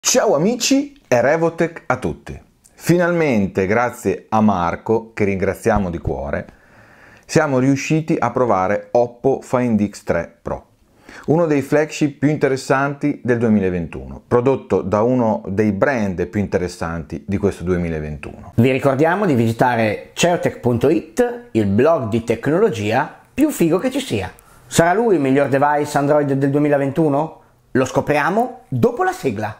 Ciao amici e Revotech a tutti! Finalmente, grazie a Marco, che ringraziamo di cuore, siamo riusciti a provare Oppo Find X3 Pro, uno dei flagship più interessanti del 2021, prodotto da uno dei brand più interessanti di questo 2021. Vi ricordiamo di visitare ceotech.it, il blog di tecnologia più figo che ci sia. Sarà lui il miglior device Android del 2021? Lo scopriamo dopo la sigla.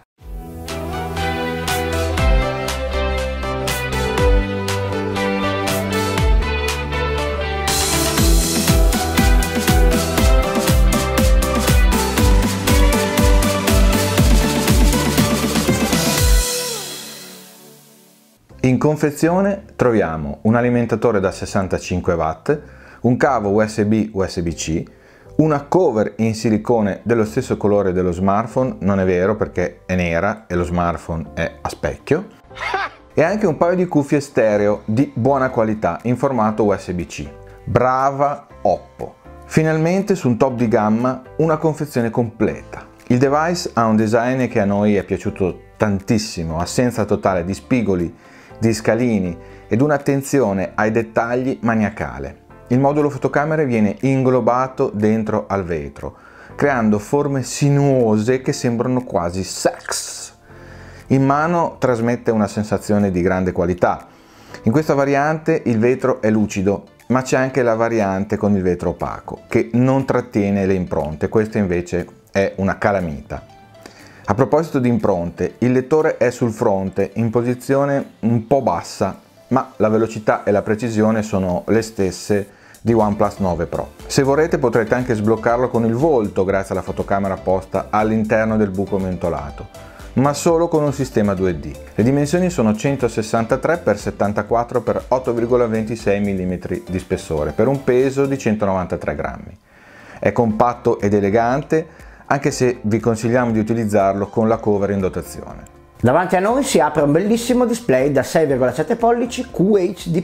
In confezione troviamo un alimentatore da 65 watt, un cavo USB-USB-C, una cover in silicone dello stesso colore dello smartphone, non è vero perché è nera e lo smartphone è a specchio, e anche un paio di cuffie stereo di buona qualità in formato USB-C. Brava Oppo! Finalmente su un top di gamma una confezione completa. Il device ha un design che a noi è piaciuto tantissimo, assenza totale di spigoli, di scalini ed un'attenzione ai dettagli maniacale. Il modulo fotocamere viene inglobato dentro al vetro, creando forme sinuose che sembrano quasi sex. In mano trasmette una sensazione di grande qualità. In questa variante il vetro è lucido, ma c'è anche la variante con il vetro opaco, che non trattiene le impronte. Questa invece è una calamita. A proposito di impronte, il lettore è sul fronte in posizione un po' bassa, ma la velocità e la precisione sono le stesse di OnePlus 9 Pro. Se vorrete potrete anche sbloccarlo con il volto grazie alla fotocamera posta all'interno del buco mentolato, ma solo con un sistema 2D. Le dimensioni sono 163 x 74 x 8,26 mm di spessore per un peso di 193 grammi. È compatto ed elegante, anche se vi consigliamo di utilizzarlo con la cover in dotazione. Davanti a noi si apre un bellissimo display da 6,7 pollici QHD+,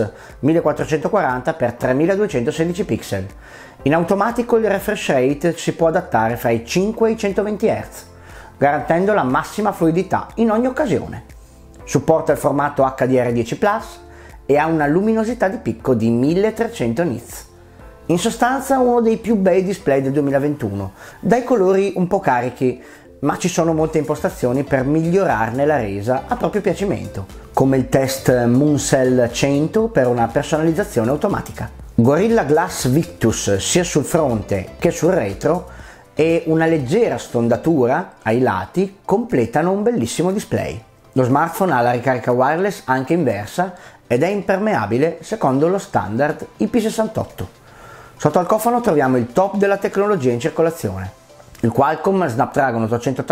1440 x 3216 pixel. In automatico il refresh rate si può adattare fra i 5 e i 120 Hz, garantendo la massima fluidità in ogni occasione. Supporta il formato HDR10+ e ha una luminosità di picco di 1300 nits. In sostanza uno dei più bei display del 2021, dai colori un po' carichi, ma ci sono molte impostazioni per migliorarne la resa a proprio piacimento, come il test Mooncell 100 per una personalizzazione automatica. Gorilla Glass Victus sia sul fronte che sul retro e una leggera sfondatura ai lati completano un bellissimo display. Lo smartphone ha la ricarica wireless anche inversa ed è impermeabile secondo lo standard IP68. Sotto al cofano troviamo il top della tecnologia in circolazione, il Qualcomm Snapdragon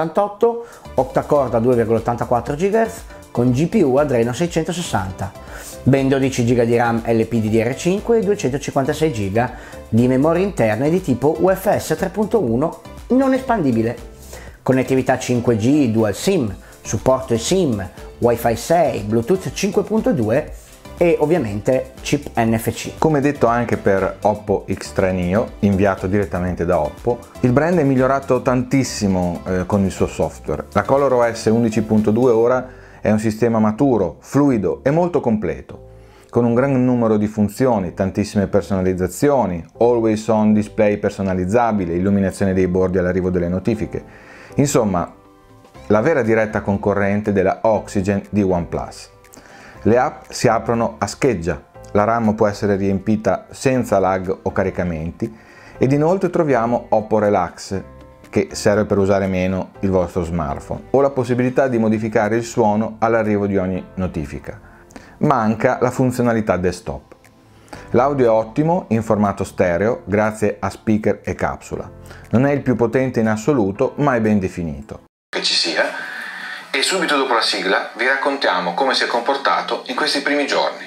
888 octa-core da 2,84 GHz con GPU Adreno 660, ben 12 GB di RAM LPDDR5 e 256 GB di memorie interne di tipo UFS 3.1 non espandibile, connettività 5G Dual SIM, supporto eSIM, Wi-Fi 6, Bluetooth 5.2 e ovviamente chip NFC. Come detto anche per Oppo X3 Neo, inviato direttamente da Oppo, il brand è migliorato tantissimo con il suo software. La ColorOS 11.2 ora è un sistema maturo, fluido e molto completo, con un gran numero di funzioni, tantissime personalizzazioni, always on display personalizzabile, illuminazione dei bordi all'arrivo delle notifiche. Insomma, la vera diretta concorrente della Oxygen di OnePlus. Le app si aprono a scheggia, la RAM può essere riempita senza lag o caricamenti ed inoltre troviamo Oppo Relax, che serve per usare meno il vostro smartphone, o la possibilità di modificare il suono all'arrivo di ogni notifica. Manca la funzionalità desktop. L'audio è ottimo in formato stereo grazie a speaker e capsula. Non è il più potente in assoluto, ma è ben definito. Che ci sia. E subito dopo la sigla vi raccontiamo come si è comportato in questi primi giorni.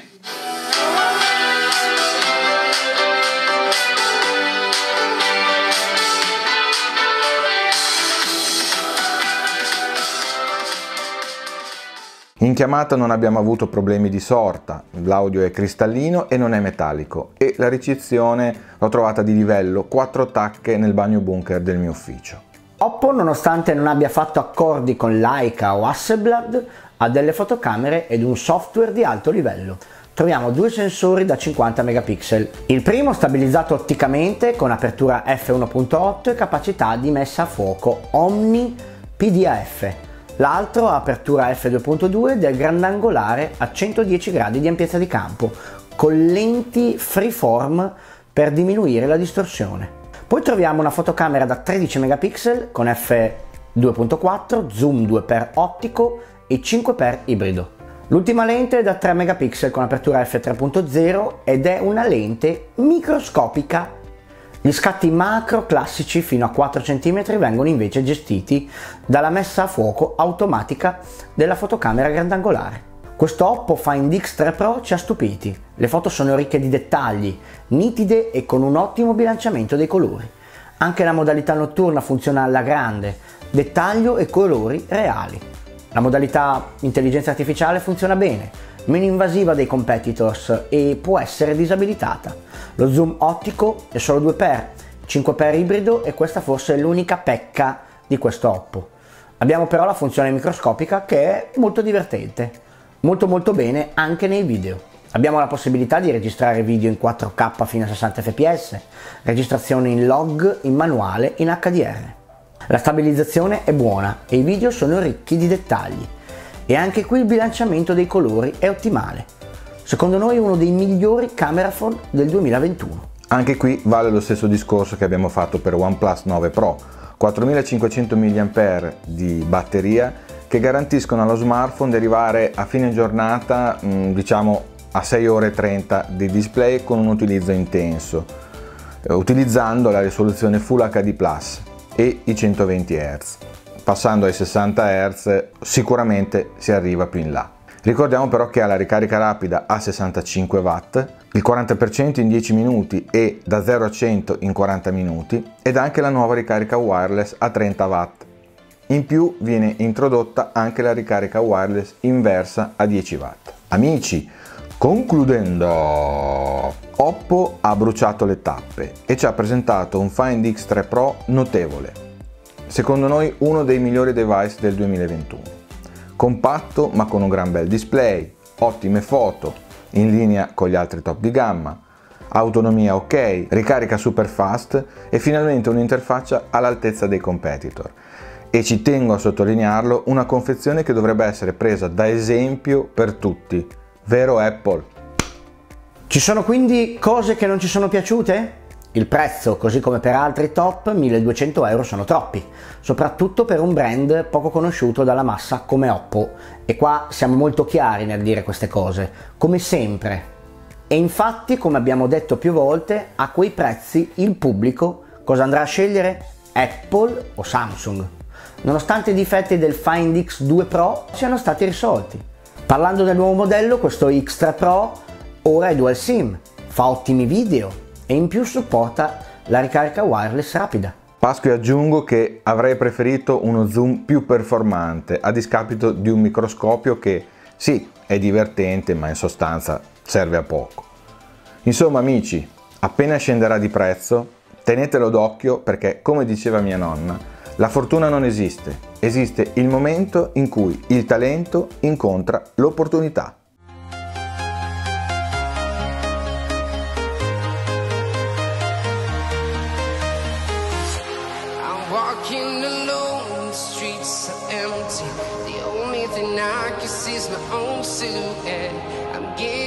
In chiamata non abbiamo avuto problemi di sorta, l'audio è cristallino e non è metallico e la ricezione l'ho trovata di livello, 4 tacche nel bagno bunker del mio ufficio. Oppo, nonostante non abbia fatto accordi con Leica o Hasselblad, ha delle fotocamere ed un software di alto livello. Troviamo due sensori da 50 megapixel. Il primo stabilizzato otticamente con apertura f1.8 e capacità di messa a fuoco Omni PDAF. L'altro ha apertura f2.2 del grandangolare a 110 gradi di ampiezza di campo, con lenti freeform per diminuire la distorsione. Poi troviamo una fotocamera da 13 megapixel con f2.4, zoom 2x ottico e 5x ibrido. L'ultima lente è da 3 megapixel con apertura f3.0 ed è una lente microscopica. Gli scatti macro classici fino a 4 cm vengono invece gestiti dalla messa a fuoco automatica della fotocamera grandangolare. Questo Oppo Find X3 Pro ci ha stupiti. Le foto sono ricche di dettagli, nitide e con un ottimo bilanciamento dei colori. Anche la modalità notturna funziona alla grande, dettaglio e colori reali. La modalità intelligenza artificiale funziona bene, meno invasiva dei competitors e può essere disabilitata. Lo zoom ottico è solo 2x, 5x ibrido e questa forse è l'unica pecca di questo Oppo. Abbiamo però la funzione microscopica che è molto divertente. Molto bene anche nei video. Abbiamo la possibilità di registrare video in 4K fino a 60 fps, registrazione in log, in manuale, in HDR. La stabilizzazione è buona e i video sono ricchi di dettagli. E anche qui il bilanciamento dei colori è ottimale. Secondo noi uno dei migliori camera phone del 2021. Anche qui vale lo stesso discorso che abbiamo fatto per OnePlus 9 Pro, 4500 mAh di batteria che garantiscono allo smartphone di arrivare a fine giornata diciamo a 6 ore e 30 di display con un utilizzo intenso, utilizzando la risoluzione Full HD Plus e i 120 Hz. Passando ai 60 Hz sicuramente si arriva più in là. Ricordiamo però che ha la ricarica rapida a 65 Watt, il 40% in 10 minuti e da 0 a 100 in 40 minuti ed anche la nuova ricarica wireless a 30 Watt. In più viene introdotta anche la ricarica wireless inversa a 10 Watt. Amici, concludendo, Oppo ha bruciato le tappe e ci ha presentato un Find X3 Pro notevole. Secondo noi uno dei migliori device del 2021. Compatto ma con un gran bel display, ottime foto, in linea con gli altri top di gamma, autonomia ok, ricarica super fast e finalmente un'interfaccia all'altezza dei competitor. E ci tengo a sottolinearlo, una confezione che dovrebbe essere presa da esempio per tutti, vero Apple? Ci sono quindi cose che non ci sono piaciute? Il prezzo, così come per altri top, 1200 euro sono troppi, soprattutto per un brand poco conosciuto dalla massa come Oppo. E qua siamo molto chiari nel dire queste cose, come sempre. E infatti, come abbiamo detto più volte, a quei prezzi il pubblico cosa andrà a scegliere? Apple o Samsung. Nonostante i difetti del Find X2 Pro siano stati risolti. Parlando del nuovo modello, questo X3 Pro ora è dual SIM, fa ottimi video e in più supporta la ricarica wireless rapida. Pasco e aggiungo che avrei preferito uno zoom più performante a discapito di un microscopio che sì, è divertente ma in sostanza serve a poco. Insomma amici, appena scenderà di prezzo tenetelo d'occhio perché, come diceva mia nonna, la fortuna non esiste, esiste il momento in cui il talento incontra l'opportunità. Walking alone, the streets are empty. The only thing I can see is my own silhouette. I'm getting